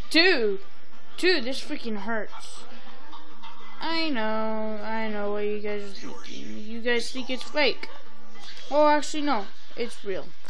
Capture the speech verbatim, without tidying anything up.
Dude! Dude, this freaking hurts. I know, I know what you guys are thinking. You guys think it's fake. Oh, actually, no. It's real.